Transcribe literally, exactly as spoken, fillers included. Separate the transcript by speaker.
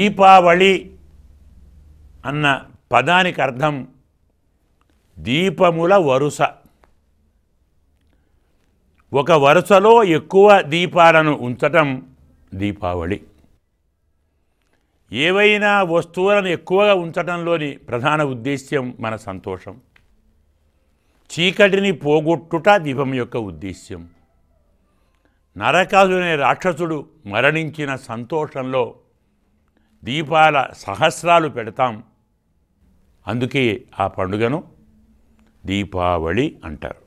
Speaker 1: దీపావళి అన్న పదానికి అర్థం దీపముల వరుస. ఒక వరుసలో ఎక్కువ దీపాలను ఉంచటం దీపావళి. ఏవైనా వస్తువులను ఎక్కువగా ఉంచటంలోని ప్రధాన ఉద్దేశ్యం మన సంతోషం. చీకటిని పోగొట్టుట దీపం యొక్క ఉద్దేశ్యం. నరకాసుడు అనే రాక్షసుడు మరణించిన సంతోషంలో దీపాల సహస్రాలు పెడతాం. అందుకే ఆ పండుగను దీపావళి అంటారు.